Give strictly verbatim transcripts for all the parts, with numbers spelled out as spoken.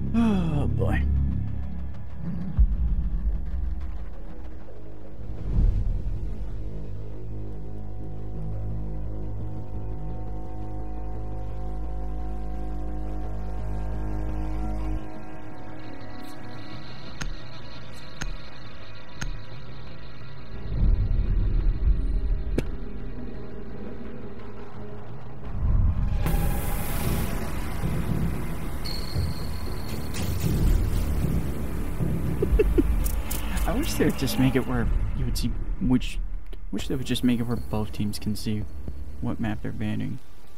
Oh boy. I wish they would just make it where you would see which. Wish they would just make it where both teams can see what map they're banning.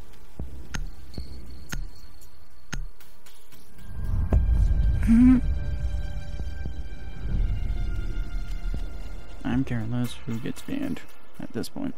I'm careless who gets banned at this point.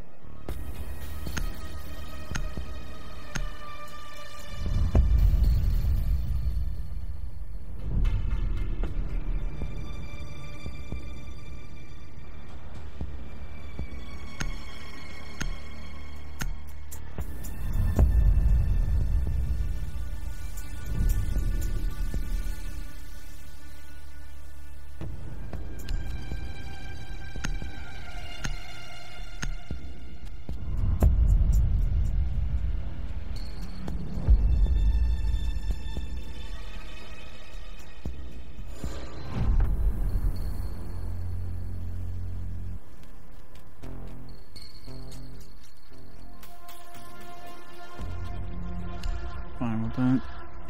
Fine with that.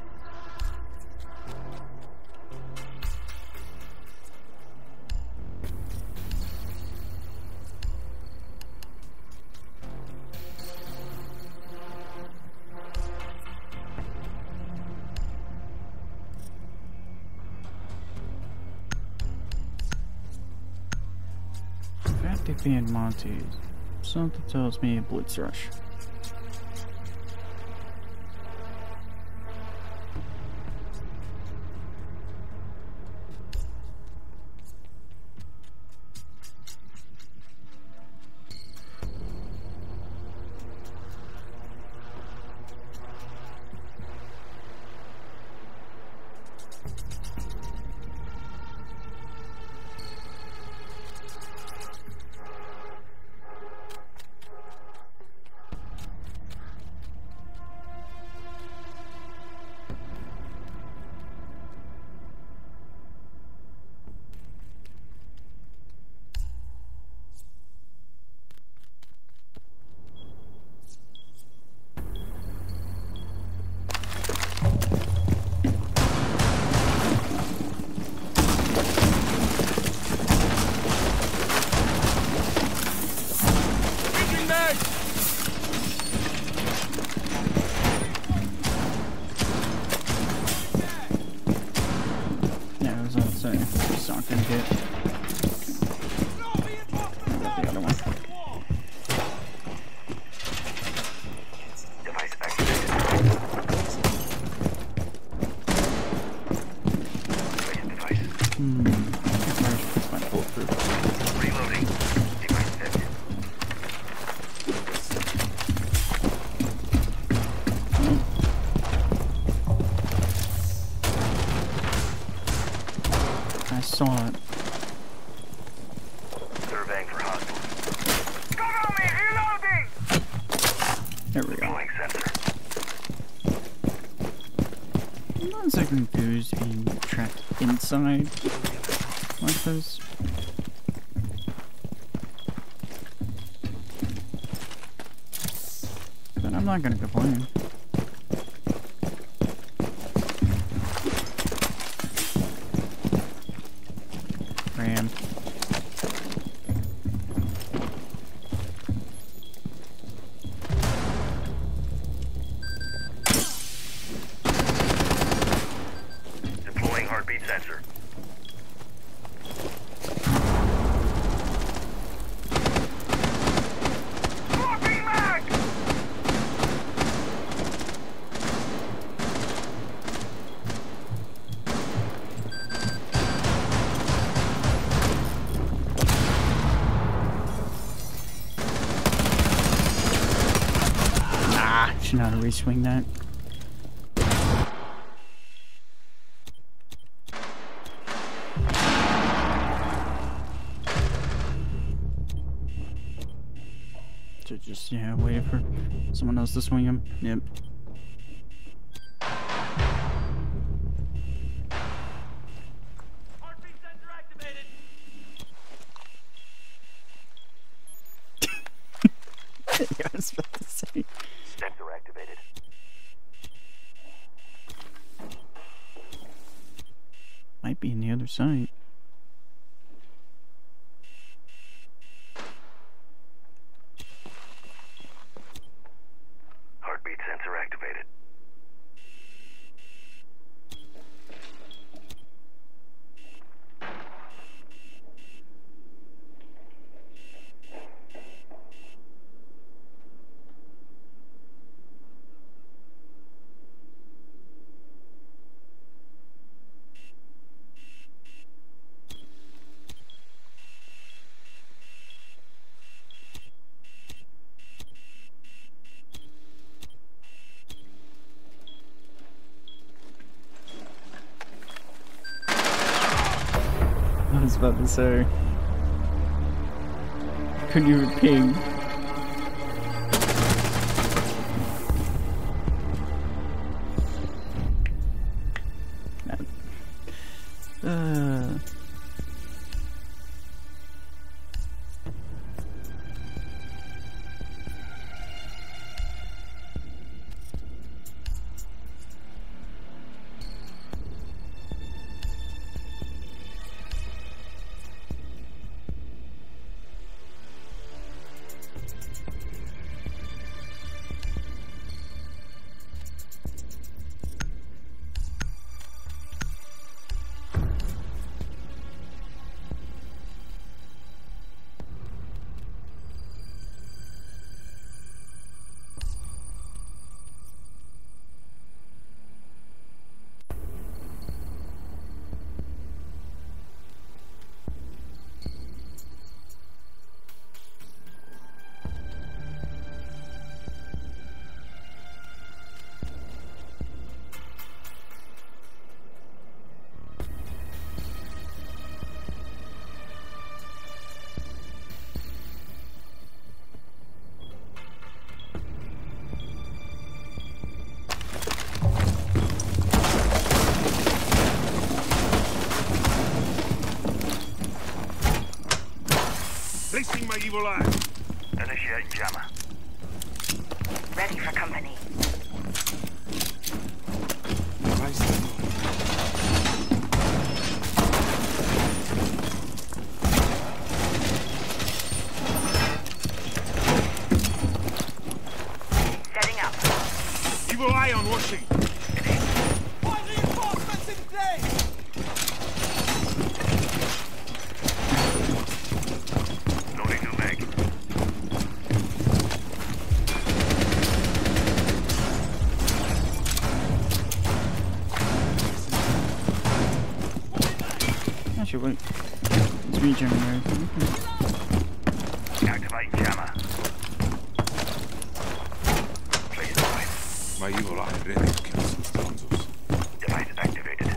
The fact they banned Monty, something tells me a Blitz Rush. I saw it. Surveying for hostiles. Cover me! Reloading! There we go. Deploying sensor. I'm not exactly enthused being trapped inside like this. But I'm not gonna complain. Ram. Deploying heartbeat sensor. Swapping mag! Nah, should not have reswing that. just, yeah, waited for someone else to swing him. Yep. Heartbeat sensor activated. Yeah, I was about to say. Sensor activated. Might be in the other side. Heartbeat sensor activated. I was about to say. Couldn't even ping. Uh. Placing my evil eye. Initiate jammer. Ready for company. Setting up. Evil eye on washing. All reinforcements in place! Loading new mag. Actually, wait. It's regenerating. Activate jammer. Place device. My evil eye ready to kill some scoundrels. Device activated.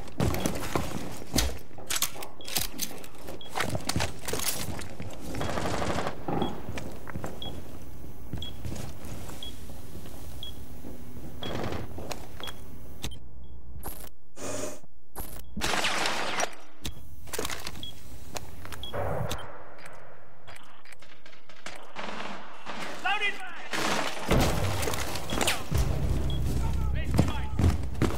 Loaded mag! Base device!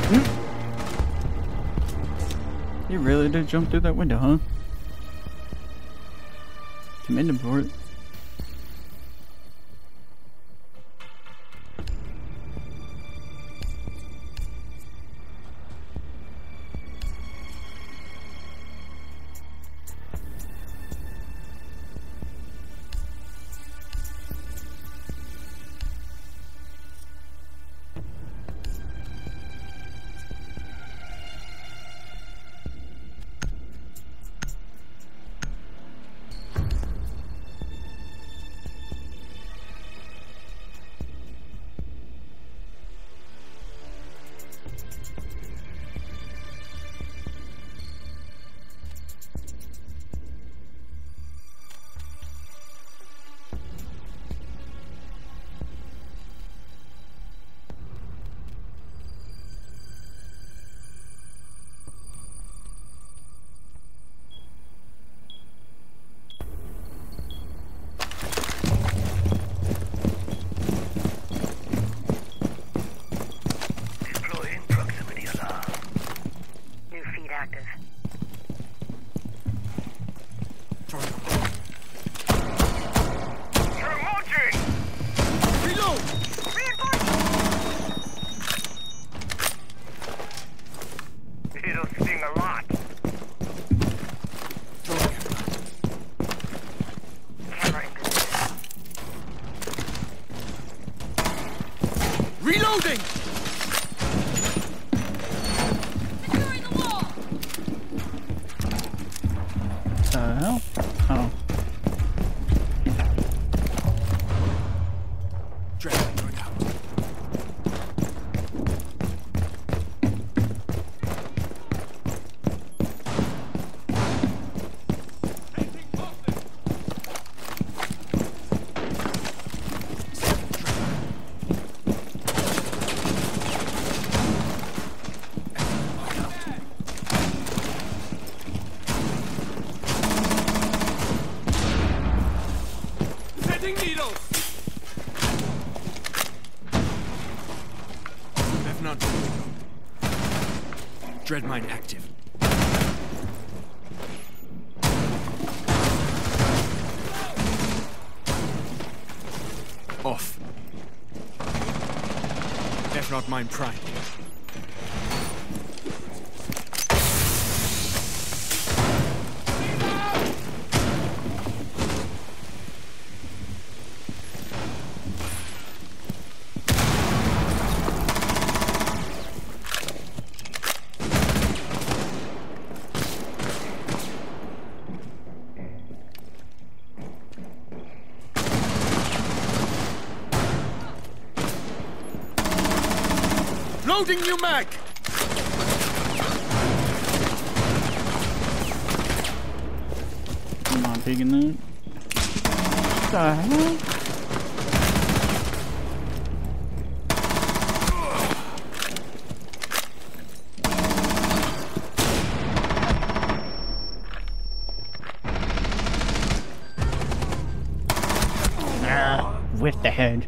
You really did jump through that window, huh? Commend him for it. Deploying proximity alarm. New feed active. You're launching! Reload! It'll sting a lot. Camera in position. Reloading! The hell? Oh. Dragon going out. Setting needles! Revenant ready to go. Dreadmine active. Off. Revenant mine prime. Loading new mag! I'm not taking that. What the hell? Ah, with the head.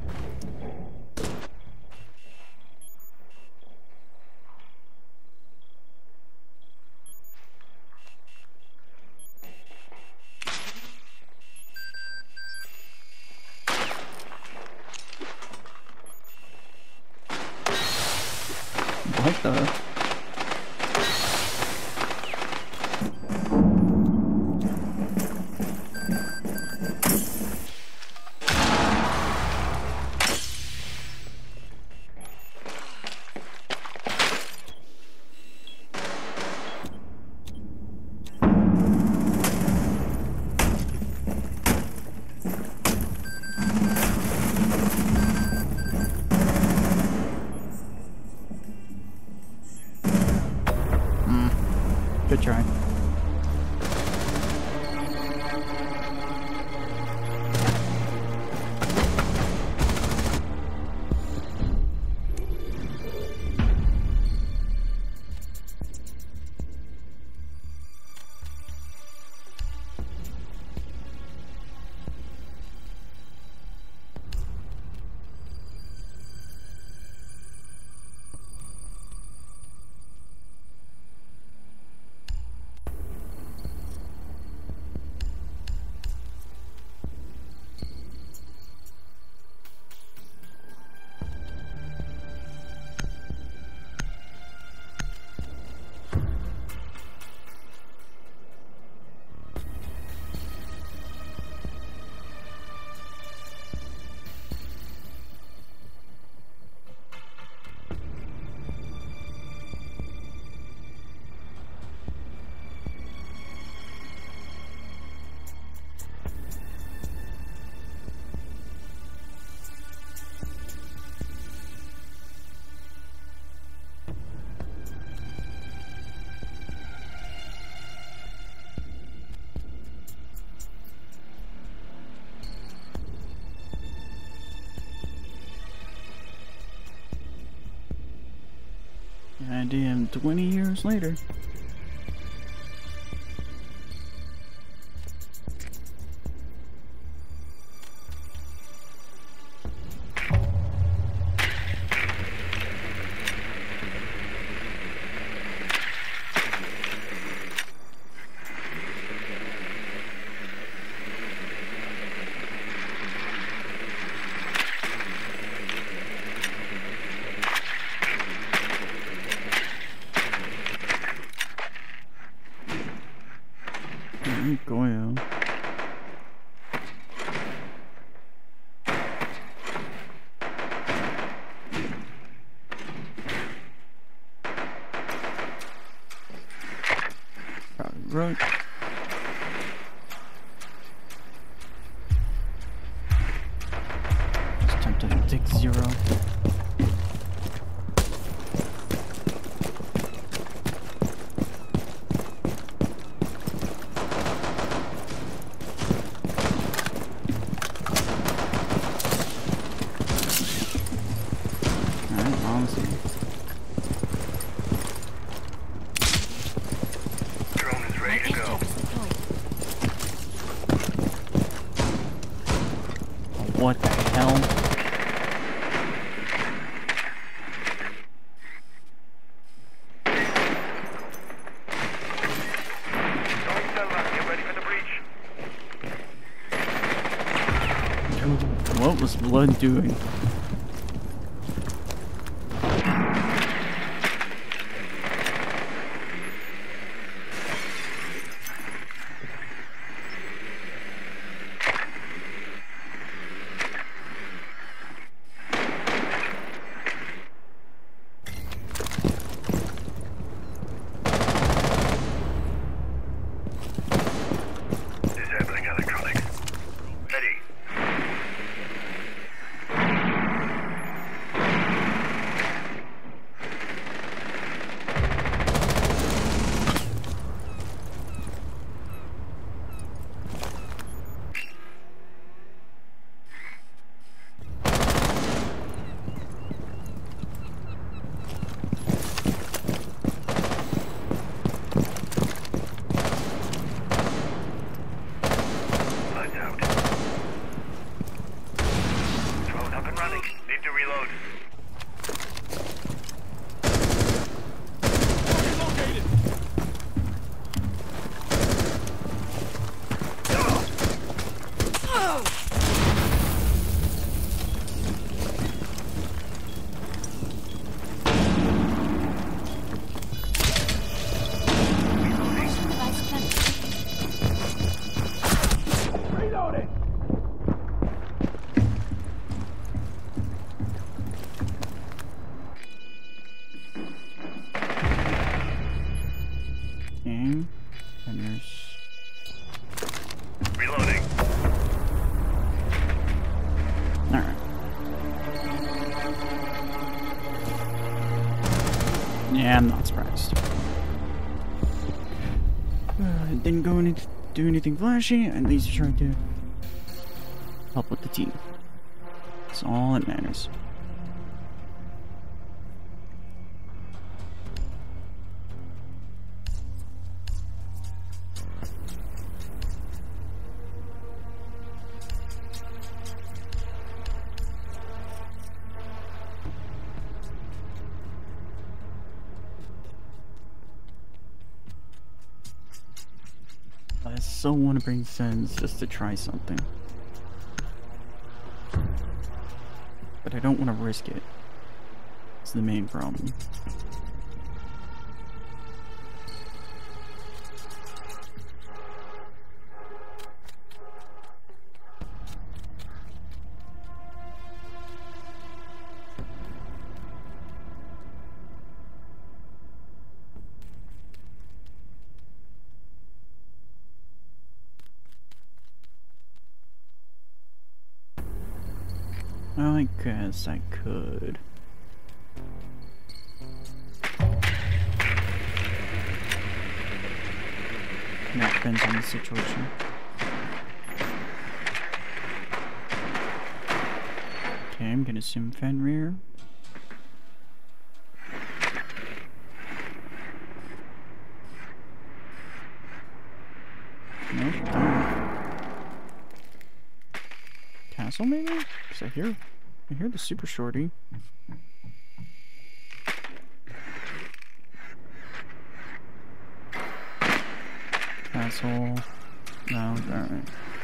What the? Good try. Goddamn, twenty years later. Goyo. Probably right. Just tempted to take zero. Drone is ready to go. What the hell? Going Selma, get ready for the breach. Dude, what was Blood doing? Disabling electronics. Ready. Lights out. Drone up and running. Need to reload. Located. Reloading. Game. And there's... Reloading. Alright. Yeah, I'm not surprised. Uh, didn't go any do anything flashy, at least you tried to help with the team. That's all that matters. I so want to bring Sens just to try something. But I don't want to risk it. It's the main problem. I guess I could. That depends on the situation. Okay, I'm gonna assume Fenrir. castle, maybe? Because I hear, I hear the super shorty. Castle. No, alright.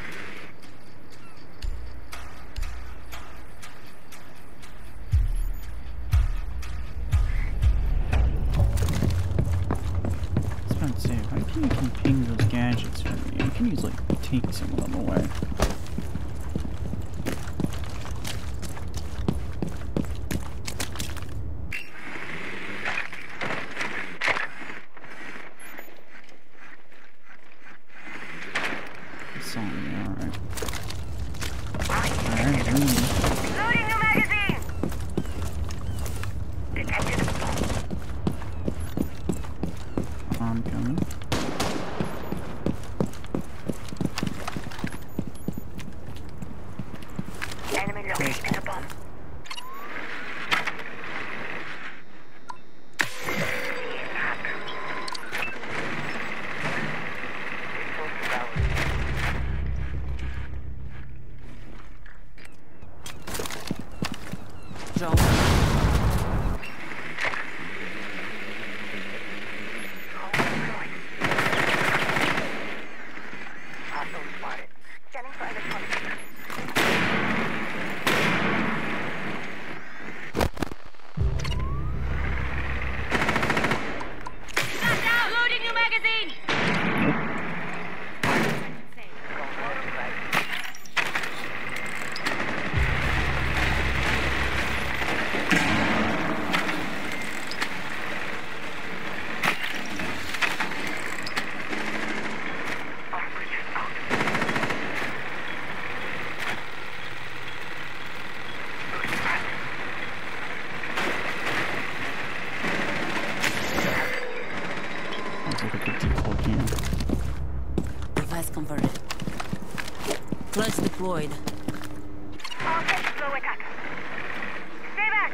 I was about to say, why can't you can ping those gadgets for me? You can use, like, take some of them away. It's on me, alright. Alright, leave. Loading new magazine! Detected. I'm coming. Enemy locating a bomb. Jump. Hostile spotted. Scanning for electronics. Loading new magazine! Let's look at the default cam. Device converted. Clutch deployed. All set to slow attack. Stay back!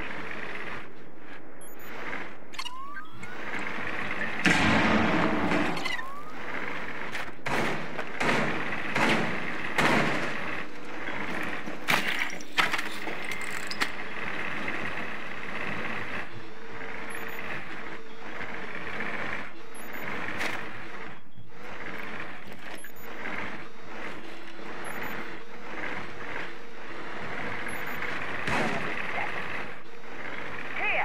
Here!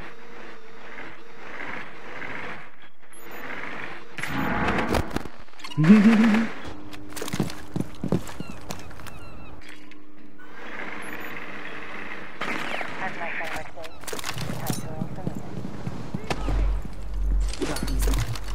As my friend would say, time to roll for me. Drop easy.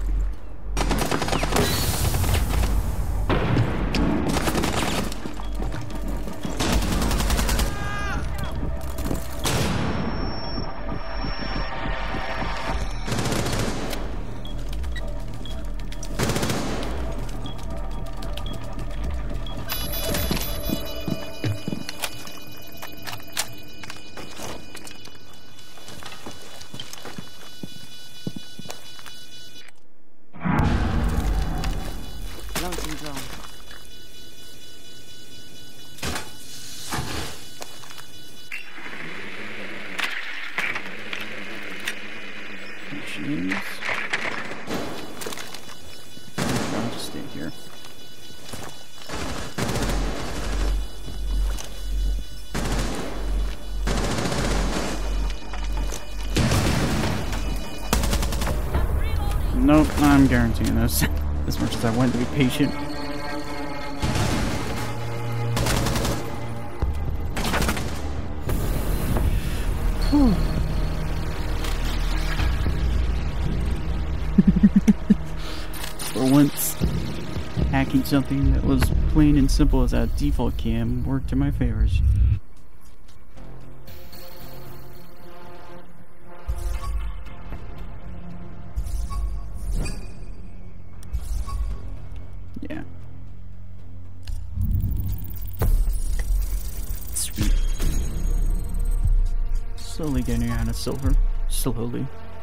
Launching drone. Jeez. I'll just stay here. Nope, I'm guaranteeing this. As much as I want to be patient. Whew. For once, hacking something that was plain and simple as a default cam worked to my favors. Yeah. Sweet. Slowly getting out of silver. Slowly.